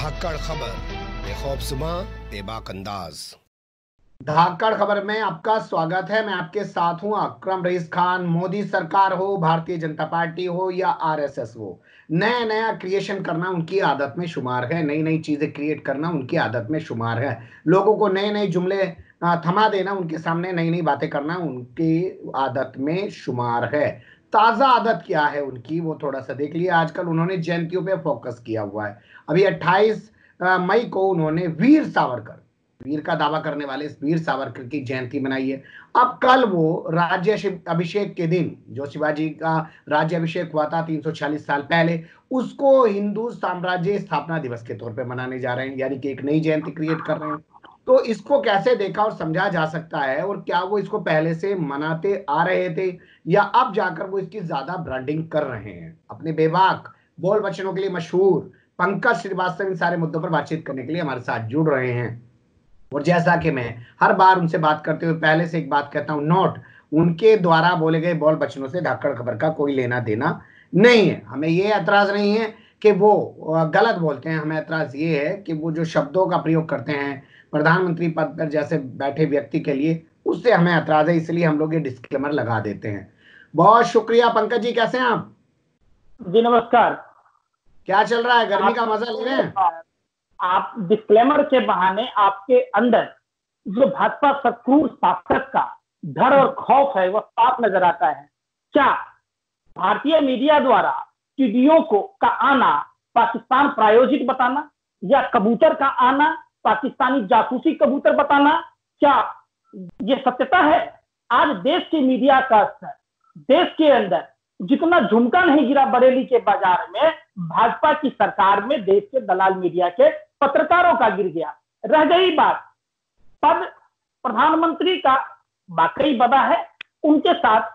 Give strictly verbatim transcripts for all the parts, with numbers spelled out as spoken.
धाकड़ खबर, बेखौफसुमा बेबाक अंदाज। धाकड़ खबर में आपका स्वागत है। मैं आपके साथ हूं अकरम रईस खान। मोदी सरकार हो, भारतीय जनता पार्टी हो या आरएसएस हो, नया नया क्रिएशन करना उनकी आदत में शुमार है। नई नई चीजें क्रिएट करना उनकी आदत में शुमार है। लोगों को नए नए जुमले थमा देना, उनके सामने नई नई बातें करना उनकी आदत में शुमार है। ताजा आदत क्या है उनकी, वो थोड़ा सा देख लिया। आजकल उन्होंने जयंतियों पे फोकस किया हुआ है। अभी अट्ठाईस मई को उन्होंने वीर सावरकर, वीर का दावा करने वाले इस वीर सावरकर की जयंती मनाई है। अब कल वो राज्य अभिषेक के दिन, जो शिवाजी का राज्य अभिषेक हुआ था तीन सौ छियालीस साल पहले, उसको हिंदू साम्राज्य स्थापना दिवस के तौर पे मनाने जा रहे हैं, यानी कि एक नई जयंती क्रिएट कर रहे हैं। तो इसको कैसे देखा और समझा जा सकता है, और क्या वो इसको पहले से मनाते आ रहे थे या अब जाकर वो इसकी ज्यादा ब्रांडिंग कर रहे हैं? अपने बेबाक बोल वचनों के लिए मशहूर पंकज श्रीवास्तव इन सारे मुद्दों पर बातचीत करने के लिए हमारे साथ जुड़ रहे हैं। और जैसा कि मैं हर बार उनसे बात करते हुए पहले से एक बात कहता हूं, नोट, उनके द्वारा बोले गए बोल बचनों से धाकड़ खबर का कोई लेना देना नहीं है। हमें ये ऐतराज नहीं है कि वो गलत बोलते हैं, हमें ऐतराज ये है कि वो जो शब्दों का प्रयोग करते हैं प्रधानमंत्री पद पर जैसे बैठे व्यक्ति के लिए, उससे हमें ऐतराज है। इसलिए हम लोग ये डिस्क्लेमर लगा देते हैं। बहुत शुक्रिया। पंकज जी, कैसे हैं आप? जी नमस्कार। क्या चल रहा है? गर्मी का मजा ले रहे हैं? आप डिस्क्लेमर के बहाने आपके अंदर जो भाजपा सक्रूर शासक का डर और खौफ है वो साफ नजर आता है। क्या भारतीय मीडिया द्वारा टीडियों को का आना पाकिस्तान प्रायोजित बताना, या कबूतर का आना पाकिस्तानी जासूसी कबूतर बताना, क्या ये सत्यता है? आज देश के मीडिया का स्तर, देश के अंदर जितना झुमका नहीं गिरा बरेली के बाजार में, भाजपा की सरकार में देश के दलाल मीडिया के पत्रकारों का गिर गया। रह गई बात पद प्रधानमंत्री का, वाकई बड़ा है, उनके साथ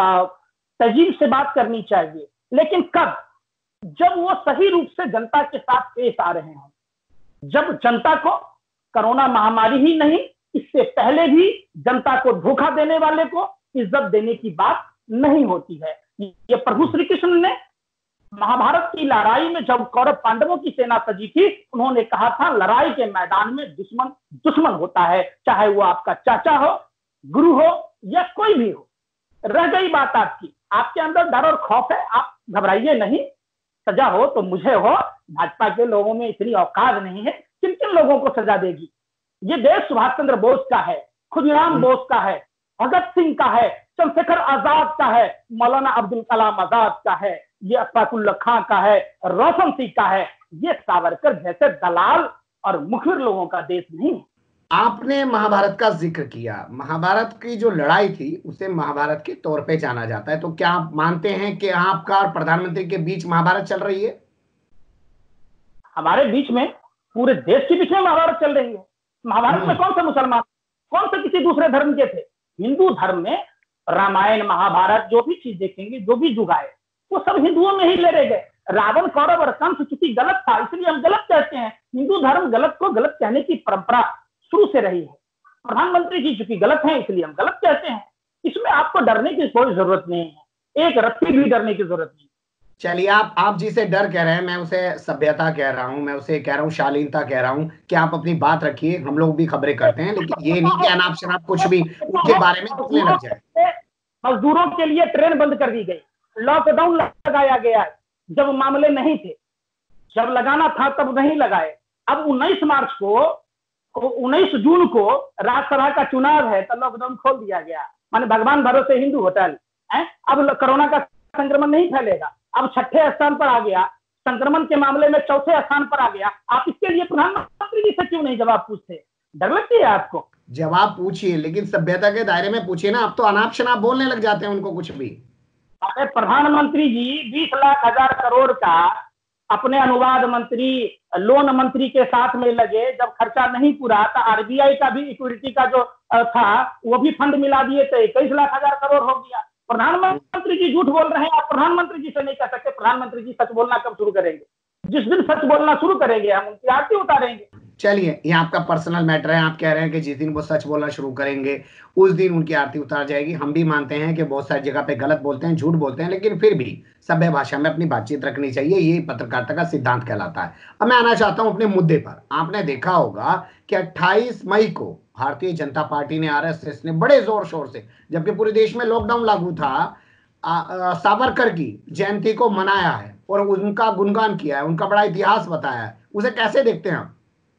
तजीब से बात करनी चाहिए, लेकिन कब? जब वो सही रूप से जनता के साथ पेश आ रहे हो, जब जनता को कोरोना महामारी ही नहीं, इससे पहले भी जनता को धोखा देने वाले को इज्जत देने की बात नहीं होती है। ये प्रभु श्री कृष्ण ने महाभारत की लड़ाई में जब कौरव पांडवों की सेना सजी थी, उन्होंने कहा था लड़ाई के मैदान में दुश्मन दुश्मन होता है, चाहे वो आपका चाचा हो, गुरु हो या कोई भी हो। रह गई बात आपकी, आपके अंदर डर और खौफ है, आप घबराइए नहीं। सजा हो तो मुझे हो, भाजपा के लोगों में इतनी औकात नहीं है। किन किन लोगों को सजा देगी? ये देश सुभाष चंद्र बोस का है, खुदीराम बोस का है, भगत सिंह का है, चंद्रशेखर आजाद का है, मौलाना अब्दुल कलाम आजाद का है, ये अशफाकुल्लाह खां का है, रोशन सिंह का है। ये सावरकर जैसे दलाल और मुखबिर लोगों का देश नहीं है। आपने महाभारत का जिक्र किया। महाभारत की जो लड़ाई थी उसे महाभारत के तौर पे जाना जाता है। तो क्या आप मानते हैं कि आपका और प्रधानमंत्री के बीच महाभारत चल रही है? हमारे बीच में, पूरे देश के बीच में महाभारत चल रही है। महाभारत में कौन से मुसलमान, कौन से किसी दूसरे धर्म के थे? हिंदू धर्म में रामायण महाभारत जो भी चीज देखेंगे, जो भी जुग आए, वो सब हिंदुओं में ही लड़े गए। रावण कौरव और कंस चूंकि गलत था, इसलिए हम गलत कहते हैं। हिंदू धर्म गलत को गलत कहने की परंपरा शुरू से रही है। प्रधानमंत्री जी चूंकि गलत है, इसलिए हम गलत कहते हैं। इसमें आपको डरने की कोई जरूरत नहीं है, एक रत्ती भी डरने की जरूरत नहीं। चलिए, आप आप जिसे डर कह रहे हैं, मैं उसे सभ्यता कह रहा हूं, मैं उसे कह रहा हूं शालीनता कह रहा हूं कि आप अपनी बात रखिए। हम लोग भी खबरें करते हैं, लेकिन ये नहीं कि अनाप शनाप कुछ भी उनके बारे में बोलने लग जाए। मजदूरों के लिए ट्रेन बंद कर दी गई, लॉकडाउन लगाया गया है जब मामले नहीं थे, जब लगाना था तब नहीं लगाए। अब उन्नीस मार्च को, उन्नीस जून को राज्यसभा का चुनाव है तो लॉकडाउन खोल दिया गया। माने भगवान भरोसे हिंदू होटल है। अब कोरोना का संक्रमण नहीं फैलेगा। अब छठे स्थान पर आ गया, संक्रमण के मामले में चौथे स्थान पर आ गया। आप इसके लिए प्रधानमंत्री जी से क्यों नहीं जवाब पूछते? डर लगती है आपको? जवाब पूछिए, लेकिन सभ्यता के दायरे में पूछिए ना। आप तो अनाप शनाप बोलने लग जाते हैं, उनको कुछ भी। अरे प्रधानमंत्री जी बीस लाख हजार करोड़ का अपने अनुवाद मंत्री, लोन मंत्री के साथ में लगे। जब खर्चा नहीं पूरा तो आरबीआई का भी इक्विटी का जो था वो भी फंड मिला दिए, तो इक्कीस लाख हजार करोड़ हो गया। प्रधानमंत्री जी झूठ बोल रहे हैं, आप प्रधानमंत्री जी से नहीं कह सकते। प्रधानमंत्री जी सच बोलना कब शुरू करेंगे? जिस दिन सच बोलना शुरू करेंगे हम उनकी आरती उतारेंगे। चलिए, ये आपका पर्सनल मैटर है। आप कह रहे हैं कि जिस दिन वो सच बोलना शुरू करेंगे उस दिन उनकी आरती उतार जाएगी। हम भी मानते हैं कि बहुत सारी जगह पे गलत बोलते हैं, झूठ बोलते हैं, लेकिन फिर भी सभ्य भाषा में अपनी बातचीत रखनी चाहिए। ये पत्रकारिता का सिद्धांत कहलाता है। अब मैं आना चाहता हूं अपने मुद्दे पर। आपने देखा होगा कि अट्ठाईस मई को भारतीय जनता पार्टी ने, आरएसएस ने बड़े जोर शोर से, जबकि पूरे देश में लॉकडाउन लागू था, सावरकर की जयंती को मनाया है और उनका गुणगान किया है, उनका बड़ा इतिहास बताया है। उसे कैसे देखते हैं आप?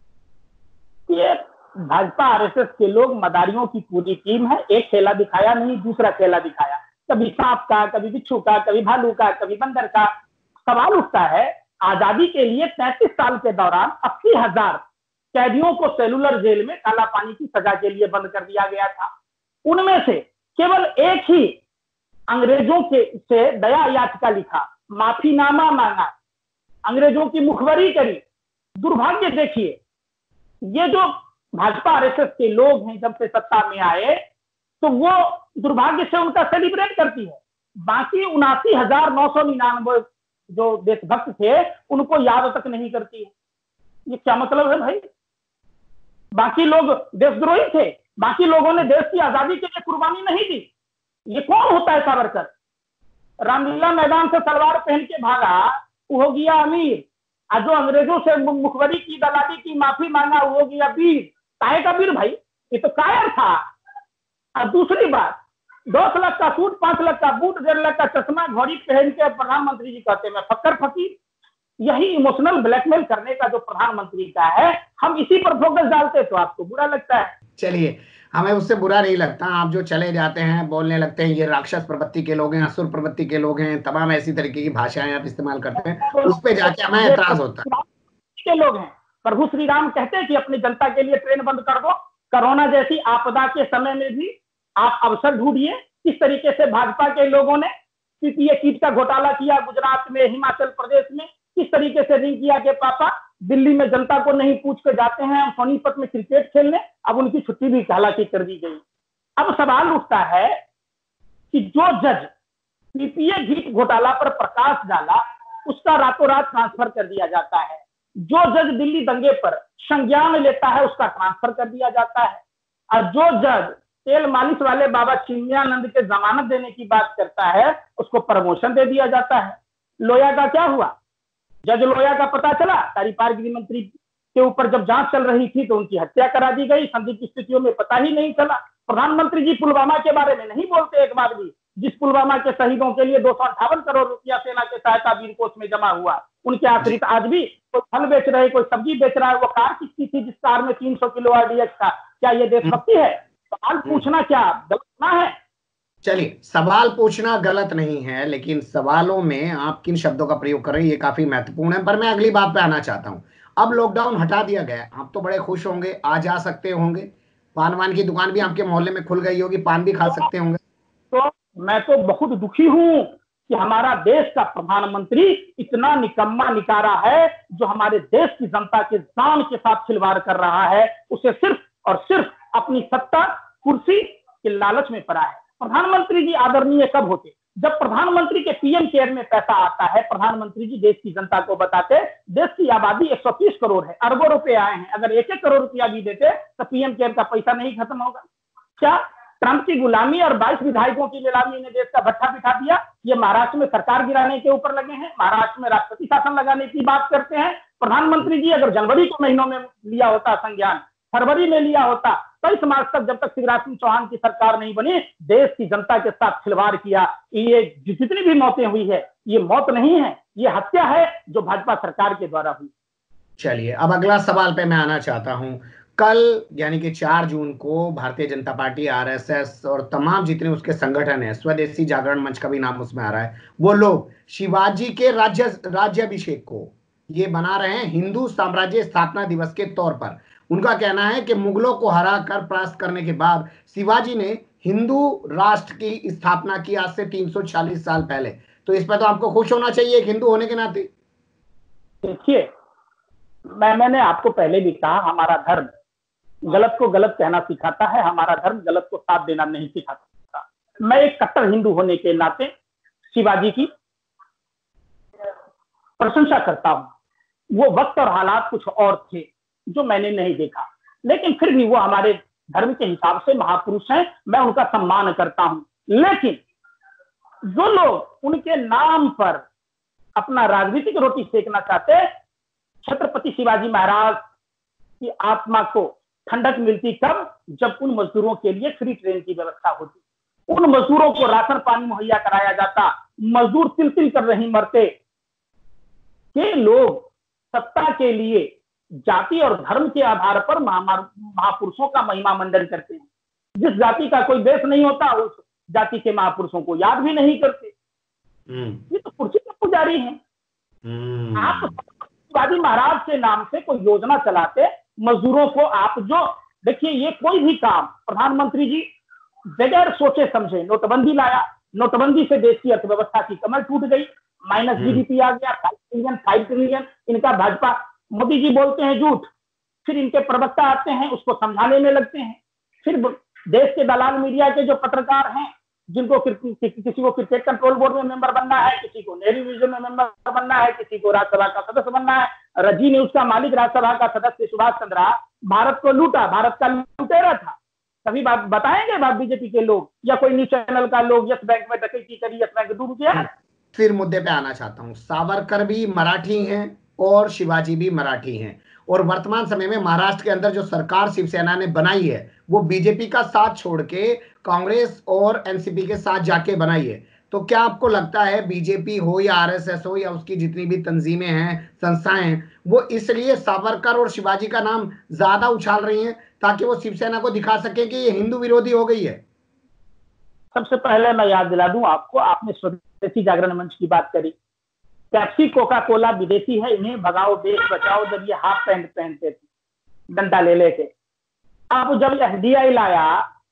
ये भाजपा आरएसएस के लोग मदारियों की पूरी टीम है। एक खेला दिखाया नहीं, दूसरा खेला दिखाया, कभी सांप का, कभी बिच्छू का, कभी भालू का, कभी बंदर का। सवाल उठता है, आजादी के लिए तैंतीस साल के दौरान अस्सी हजार कैदियों को सेलुलर जेल में काला पानी की सजा के लिए बंद कर दिया गया था। उनमें से केवल एक ही अंग्रेजों के से दया याचिका लिखा, माफीनामा मांगा, अंग्रेजों की मुखबरी करी। दुर्भाग्य देखिए, ये जो भाजपा आरएसएस के लोग हैं जब से सत्ता में आए तो वो दुर्भाग्य से उनका सेलिब्रेट करती है। बाकी उनासी हजार नौ सौ निन्यानवे जो देशभक्त थे उनको याद तक नहीं करती है। ये क्या मतलब है भाई? बाकी लोग देशद्रोही थे, बाकी लोगों ने देश की आजादी के लिए कुर्बानी नहीं दी। ये कौन होता है सावरकर? रामलीला मैदान से सलवार पहन के भागा, वो हो गया अमीर। आज जो अंग्रेजों से मुखबरी की, दलाली की, माफी मांगा, वो हो गया वीर। काहे का वीर भाई? ये तो कायर था। और दूसरी बात, दस लाख का सूट, पांच लाख का बूट, डेढ़ लाख का चश्मा, घड़ी पहन के प्रधानमंत्री जी कहते हैं फक्कर फकीर। यही इमोशनल ब्लैकमेल करने का जो प्रधानमंत्री का है, हम इसी पर फोकस डालते तो आपको बुरा लगता है। चलिए, हमें उससे बुरा नहीं लगता। आप जो चले जाते हैं, बोलने लगते हैं ये राक्षस प्रवृत्ति के लोग हैं, असुर प्रवृत्ति के लोग हैं, तमाम ऐसी तरीके की भाषाएं आप इस्तेमाल करते हैं, उस पर जाके हमें एतराज होता है। के लोग हैं। प्रभु श्री राम कहते हैं कि अपनी जनता के लिए ट्रेन बंद कर दो। कोरोना जैसी आपदा के समय में भी आप अवसर ढूंढिए। किस तरीके से भाजपा के लोगों ने पीपीए किट का घोटाला किया गुजरात में, हिमाचल प्रदेश में। किस तरीके से रिंकिया के पापा दिल्ली में जनता को नहीं पूछ के जाते हैं सोनीपत में क्रिकेट खेलने, अब उनकी छुट्टी भी हालांकि कर दी गई। अब सवाल उठता है कि जो जज पीपीए किट घोटाला पर प्रकाश डाला उसका रातों रात ट्रांसफर कर दिया जाता है। जो जज दिल्ली दंगे पर संज्ञान लेता है उसका ट्रांसफर कर दिया जाता है। और जो जज तेल मालिश वाले बाबा चिन्मयानंद के जमानत देने की बात करता है उसको प्रमोशन दे दिया जाता है। लोया का क्या हुआ? जज लोया का पता चला, तारीपार गृह मंत्री के ऊपर जब जांच चल रही थी तो उनकी हत्या करा दी गई। संदिग्ध स्थितियों में पता ही नहीं चला। प्रधानमंत्री जी पुलवामा के बारे में नहीं बोलते एक बार भी। जिस पुलवामा के शहीदों के लिए दो सौ अट्ठावन करोड़ रुपया सेना के सहायता वीर कोष में जमा हुआ, उनके आश्रित आज भी कोई फल बेच रहे, कोई सब्जी बेच रहा है। वो कार किसकी थी जिस कार में तीन सौ किलो आरडीएक्स था? क्या ये देशभक्ति है? सवाल पूछना क्या गलत ना है? चलिए, सवाल पूछना गलत नहीं है, लेकिन सवालों में आप किन शब्दों का प्रयोग कर रहे हैं ये काफी महत्वपूर्ण है। पर मैं अगली बात पे आना चाहता हूं। अब लॉकडाउन हटा दिया गया, आप तो बड़े खुश होंगे, आ जा सकते होंगे, पान वान की दुकान भी आपके मोहल्ले में खुल गई होगी, पान भी खा सकते होंगे। तो मैं तो बहुत दुखी हूं कि हमारा देश का प्रधानमंत्री इतना निकम्मा निकारा है जो हमारे देश की जनता के जान के साथ खिलवाड़ कर रहा है। उसे सिर्फ और सिर्फ अपनी सत्ता कुर्सी के लालच में पड़ा है। प्रधानमंत्री जी आदरणीय कब होते? जब प्रधानमंत्री के पीएम केयर में पैसा आता है, प्रधानमंत्री जी देश की जनता को बताते देश की आबादी एक सौ तीस करोड़ है, अरबों रुपए आए हैं, अगर एक एक करोड़ रुपया भी देते तो पीएम केयर का पैसा नहीं खत्म होगा क्या? ट्रंप की गुलामी और बाईस विधायकों की नीलामी ने देश का भट्ठा बिठा दिया। ये महाराष्ट्र में सरकार गिराने के ऊपर लगे हैं, महाराष्ट्र में राष्ट्रपति शासन लगाने की बात करते हैं। प्रधानमंत्री जी अगर जनवरी के महीनों में लिया होता संज्ञान, फरवरी में लिया होता, तेईस मार्च तक जब तक शिवराज सिंह चौहान की सरकार नहीं बनी, देश की जनता के साथ खिलवाड़ किया। ये जितनी भी मौतें हुई है ये मौत नहीं है, ये हत्या है जो भाजपा सरकार के द्वारा हुई। चलिए, अब अगला सवाल पे मैं आना चाहता हूं। कल यानी कि चार जून को भारतीय जनता पार्टी, आरएसएस और तमाम जितने उसके संगठन है, स्वदेशी जागरण मंच का भी नाम उसमें आ रहा है, वो लोग शिवाजी के राज्य राज्याभिषेक को ये बना रहे हैं हिंदू साम्राज्य स्थापना दिवस के तौर पर। उनका कहना है कि मुगलों को हरा कर परास्त करने के बाद शिवाजी ने हिंदू राष्ट्र की स्थापना की आज से तीन सौ चालीस साल पहले। तो इस पर तो आपको खुश होना चाहिए एक हिंदू होने के नाते। देखिए, मैं मैंने आपको पहले भी कहा, हमारा धर्म गलत को गलत कहना सिखाता है, हमारा धर्म गलत को साथ देना नहीं सिखाता। मैं एक कट्टर हिंदू होने के नाते शिवाजी की प्रशंसा करता हूं। वो वक्त और हालात कुछ और थे जो मैंने नहीं देखा, लेकिन फिर भी वो हमारे धर्म के हिसाब से महापुरुष हैं, मैं उनका सम्मान करता हूं। लेकिन जो लोग उनके नाम पर अपना राजनीतिक रोटी सेकना चाहते, छत्रपति शिवाजी महाराज की आत्मा को ठंडक मिलती कब? जब उन मजदूरों के लिए फ्री ट्रेन की व्यवस्था होती, उन मजदूरों को राशन पानी मुहैया कराया जाता, मजदूर तिल तिल कर नहीं मरते। के लोग सत्ता के लिए जाति और धर्म के आधार पर महापुरुषों का महिमा मंडन करते हैं। जिस जाति का कोई देश नहीं होता, उस जाति के महापुरुषों को याद भी नहीं करते। ये तो कुर्सी के पुजारी हैं। आप शिवाजी महाराज के नाम से कोई योजना चलाते, मजदूरों को आप जो देखिए, ये कोई भी काम प्रधानमंत्री जी बगैर सोचे समझे नोटबंदी लाया, नोटबंदी से देश की अर्थव्यवस्था की कमर टूट गई, माइनस जीडीपी आ गया, फाइव ट्रिलियन फाइव ट्रिलियन इनका भाजपा, मोदी जी बोलते हैं झूठ, फिर इनके प्रवक्ता आते हैं उसको समझाने में लगते हैं, फिर देश के दलाल मीडिया के जो पत्रकार हैं, जिनको किसी को क्रिकेट कंट्रोल बोर्ड में मेंबर बनना है, किसी को नेहरू म्यूजियम में मेंबर बनना है, किसी को राज्यसभा का सदस्य बनना है। रजी न्यूज का मालिक राज्यसभा का सदस्य सुभाष चंद्रा भारत को लूटा, भारत का लुटेरा था। कभी बात बताएंगे बात बीजेपी के लोग या कोई न्यूज चैनल का लोग यस बैंक में डकैती करी, यस बैंक डूब गया? फिर मुद्दे पे आना चाहता हूँ। सावरकर भी मराठी हैं और शिवाजी भी मराठी हैं, और वर्तमान समय में महाराष्ट्र के अंदर जो सरकार शिवसेना ने बनाई है वो बीजेपी का साथ छोड़ के कांग्रेस और एनसीपी के साथ जाके बनाई है। तो क्या आपको लगता है बीजेपी हो या आरएसएस हो या उसकी जितनी भी तंजीमें हैं, संस्थाएं हैं, वो इसलिए सावरकर और शिवाजी का नाम ज्यादा उछाल रही हैं ताकि वो शिवसेना को दिखा सके कि ये हिंदू विरोधी हो गई है? सबसे पहले मैं याद दिला दूं आपको, आपने स्वदेशी जागरण मंच की बात करी। पेप्सी कोका कोला विदेशी है, इन्हें भगाओ देश बचाओ, जब ये हाफ पैंट पहनते थे डंडा ले लेके। अब जब एफडीआई लाया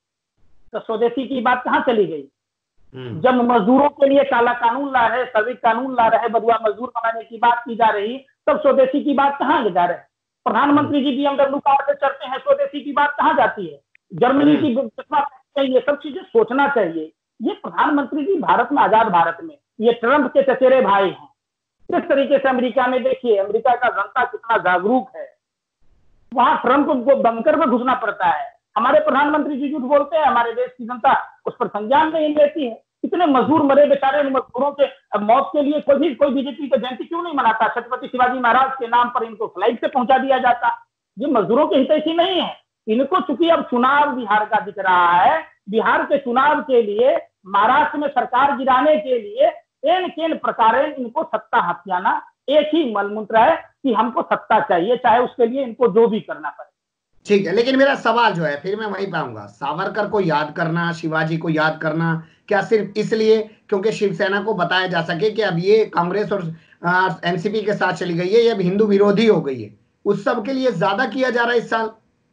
तो स्वदेशी की बात कहां चली गई? जब मजदूरों के लिए काला कानून ला रहे, श्रमिक कानून ला रहे, बदुआ मजदूर बनाने की बात की जा रही, तब स्वदेशी की बात कहां जा रहे? प्रधानमंत्री जी बीएमडब्ल्यू कार से चढ़ते हैं, स्वदेशी की बात कहां जाती है? जर्मनी की ये सब चीजें सोचना चाहिए। ये प्रधानमंत्री जी भारत में, आजाद भारत में, ये ट्रंप के चचेरे भाई हैं। किस तरीके से अमेरिका में देखिए, अमेरिका का जनता कितना जागरूक है, वहां ट्रंप को बंकर में घुसना पड़ता है। हमारे प्रधानमंत्री जी झूठ बोलते हैं, हमारे देश की जनता उस पर संज्ञान नहीं लेती है। कितने मजदूर मरे बेचारे, मजदूरों के मौत के लिए कोई भी कोई बीजेपी का जयंती क्यों नहीं मनाता? छत्रपति शिवाजी महाराज के नाम पर इनको फ्लाइट से पहुंचा दिया जाता। ये मजदूरों के हितैषी नहीं है। इनको चूंकि अब चुनाव बिहार का दिख रहा है, बिहार के चुनाव के लिए, महाराष्ट्र में सरकार गिराने के लिए एन केन प्रकार इनको सत्ता हथियाना एक ही मलमूत्र है कि हमको सत्ता चाहिए, चाहे उसके लिए इनको जो भी करना पड़े। ठीक है, लेकिन मेरा सवाल जो है, फिर मैं वहीं पाऊंगा, सावरकर को याद करना, शिवाजी को याद करना, क्या सिर्फ इसलिए क्योंकि शिवसेना को बताया जा सके कि अब ये कांग्रेस और एनसीपी के साथ चली गई है, ये अब हिंदू विरोधी हो गई है, उस सब के लिए ज्यादा किया जा रहा है इस साल?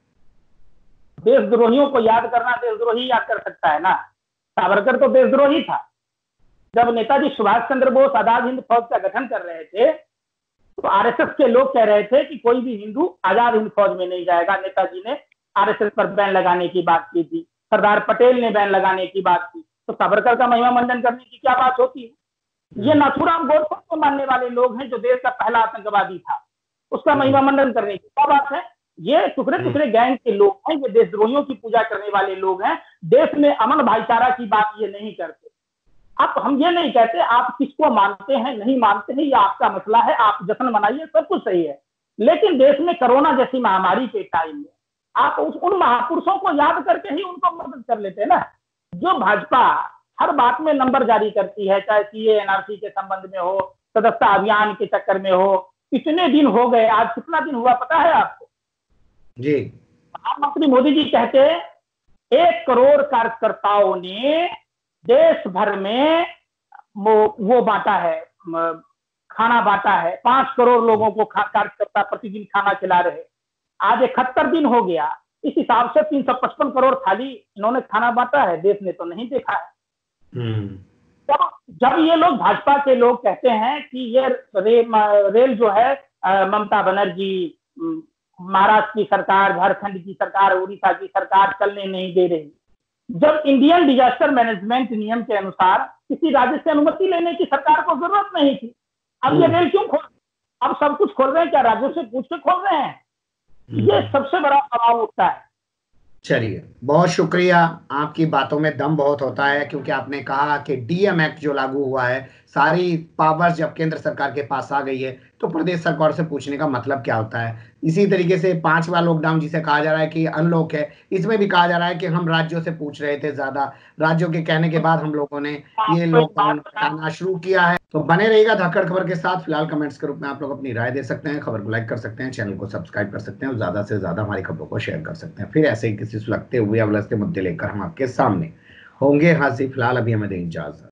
देशद्रोहियों को याद करना देशद्रोही याद कर सकता है ना। सावरकर तो देशद्रोही था। जब नेताजी सुभाष चंद्र बोस आजाद हिंद फौज का गठन कर रहे थे तो आरएसएस के लोग कह रहे थे कि कोई भी हिंदू आजाद हिंद फौज में नहीं जाएगा। नेताजी ने आरएसएस पर बैन लगाने की बात की थी, सरदार पटेल ने बैन लगाने की बात की, तो सावरकर का महिमा मंडन करने की क्या बात होती है? ये नाथूराम गोडसे को मानने वाले लोग हैं, जो देश का पहला आतंकवादी था, उसका महिमा मंडन करने की क्या बात है? ये टुकड़े टुकड़े गैंग के लोग हैं, ये देशद्रोहियों की पूजा करने वाले लोग हैं। देश में अमन भाईचारा की बात ये नहीं करते। अब हम ये नहीं कहते आप किसको मानते हैं नहीं मानते हैं, ये आपका मसला है, आप जश्न मनाइए, सब कुछ सही है। लेकिन देश में कोरोना जैसी महामारी के टाइम में आप उस उन महापुरुषों को याद करके ही उनको मदद कर लेते हैं ना। जो भाजपा हर बात में नंबर जारी करती है, चाहे सीए एनआरसी के संबंध में हो, सदस्यता अभियान के चक्कर में हो, कितने दिन हो गए, आज कितना दिन हुआ पता है आपको जी? प्रधानमंत्री मोदी जी कहते एक करोड़ कार्यकर्ताओं ने देश भर में वो वो बांटा है, खाना बांटा है, पांच करोड़ लोगों को कार्यकर्ता प्रतिदिन खाना खिला रहे। आज इकहत्तर दिन हो गया, इस हिसाब से तीन सौ पचपन करोड़ थाली इन्होंने खाना बांटा है, देश ने तो नहीं देखा है। जब जब ये लोग भाजपा के लोग कहते हैं कि ये रे, रेल जो है ममता बनर्जी, महाराष्ट्र की सरकार, झारखंड की सरकार, उड़ीसा की सरकार चलने नहीं दे रही, जब इंडियन डिजास्टर मैनेजमेंट नियम के अनुसार किसी राज्य से अनुमति लेने की सरकार को जरूरत नहीं थी, अब ये रेल क्यों खोल, अब सब कुछ खोल रहे हैं? क्या राज्यों से पूछ के खोल रहे हैं? ये सबसे बड़ा सवाल उठता है। चलिए, बहुत शुक्रिया। आपकी बातों में दम बहुत होता है, क्योंकि आपने कहा कि डीएम एक्ट जो लागू हुआ है, सारी पावर्स जब केंद्र सरकार के पास आ गई है तो प्रदेश सरकार से पूछने का मतलब क्या होता है। इसी तरीके से पांचवा लॉकडाउन जिसे कहा जा रहा है कि अनलॉक है, इसमें भी कहा जा रहा है कि हम राज्यों से पूछ रहे थे, ज्यादा राज्यों के कहने के बाद हम लोगों ने ये लॉकडाउन हटाना शुरू किया है। तो बने रहिएगा धाकड़ खबर के साथ। फिलहाल कमेंट्स के रूप में आप लोग अपनी राय दे सकते हैं, खबर को लाइक कर सकते हैं, चैनल को सब्सक्राइब कर सकते हैं और ज्यादा से ज्यादा हमारी खबरों को शेयर कर सकते हैं। फिर ऐसे ही किसी सुलगते हुए या उलझते मुद्दे लेकर हम आपके सामने होंगे हाजिर। फिलहाल अभी हमें दें इजाजत।